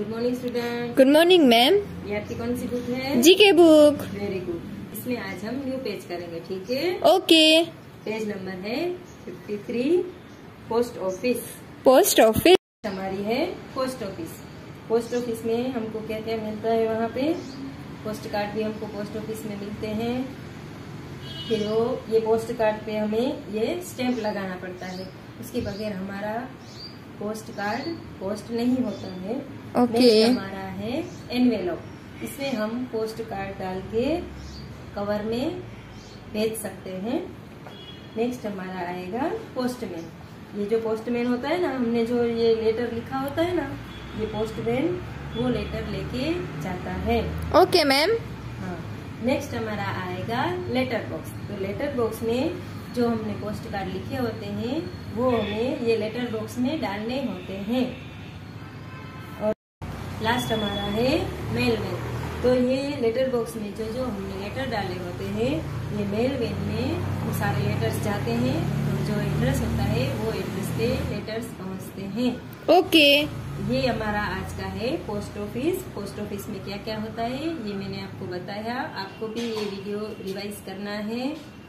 Good morning student. Good morning ma'am. ये आपकी कौन सी बुक है? जी के बुक। Very good. इसमें आज हम न्यू पेज करेंगे, ठीक है? ओके। पेज नंबर है 53, पोस्ट ऑफिस। पोस्ट ऑफिस हमारी है पोस्ट ऑफिस। पोस्ट ऑफिस में हमको क्या क्या मिलता है? वहाँ पे पोस्ट कार्ड भी हमको पोस्ट ऑफिस में मिलते हैं। फिर वो ये पोस्ट कार्ड पे हमें ये स्टैंप लगाना पड़ता है, उसके बगैर हमारा पोस्ट कार्ड पोस्ट नहीं होता है। ओके। हमारा है एनवेलप, इसमें हम पोस्ट कार्ड डाल के कवर में भेज सकते हैं। नेक्स्ट हमारा आएगा पोस्टमैन। ये जो पोस्टमैन होता है ना, हमने जो ये लेटर लिखा होता है ना, ये पोस्टमैन वो लेटर लेके जाता है। Okay ma'am. हाँ। नेक्स्ट हमारा आएगा लेटर बॉक्स। तो लेटर बॉक्स में जो हमने पोस्ट कार्ड लिखे होते हैं वो हमें ये लेटर बॉक्स में डालने होते हैं। और लास्ट हमारा है मेल वैन। तो ये लेटर बॉक्स में जो जो हमने लेटर डाले होते हैं, ये मेल वैन में वो सारे लेटर्स जाते हैं। तो जो एड्रेस होता है वो एड्रेस पे लेटर्स पहुंचते हैं। ओके। ये हमारा आज का है पोस्ट ऑफिस। पोस्ट ऑफिस में क्या क्या होता है ये मैंने आपको बताया। आपको भी ये वीडियो रिवाइज करना है।